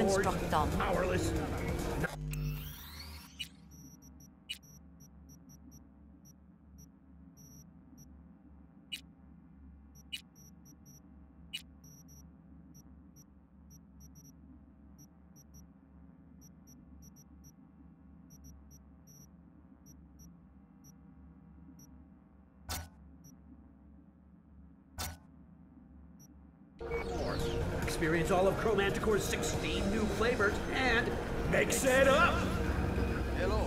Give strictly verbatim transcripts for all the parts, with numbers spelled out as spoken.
been struck dumb. Powerless. Experience all of Chromanticore's sixteen new flavors and mix it up! Hello.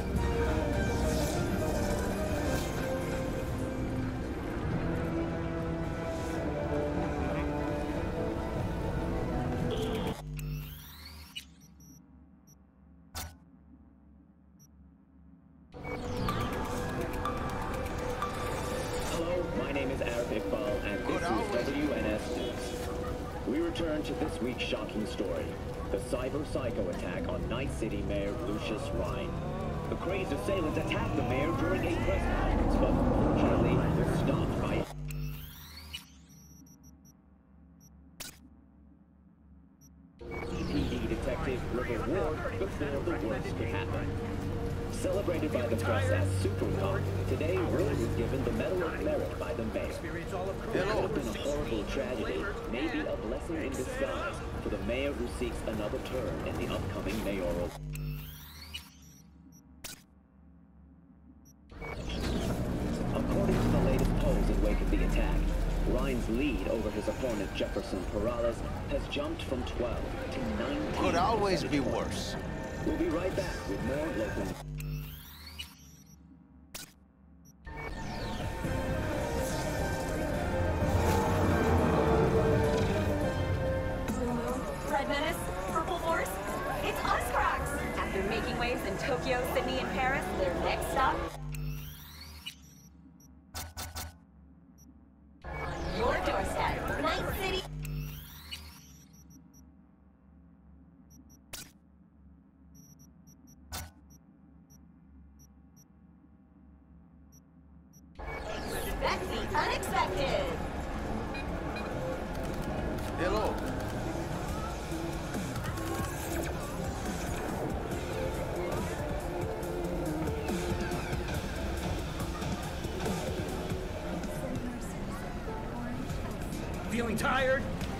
Hello, my name is Arif Iqbal, and this is W N S News. We return to this week's shocking story, the cyber psycho attack on Night City Mayor Lucius Rhine. The crazed assailant attacked the mayor during a press conference, but unfortunately was stopped by C P D detective River Ward before the worst could happen. Celebrated by the press as Super Cop, today Ward was given the Medal of Merit by the mayor. It could have been a horrible tragedy, maybe a blessing in disguise for the mayor who seeks another term in the upcoming mayoral. According to the latest polls in wake of the attack, Rhine's lead over his opponent Jefferson Perales has jumped from twelve to nineteen. Could always be worse. We'll be right back with more local. Red Menace, Purple Force, it's us, Cracks! After making waves in Tokyo, Sydney, and Paris, their next stop... on your doorstep, Night City... Expect the unexpected! Hello. Feeling tired?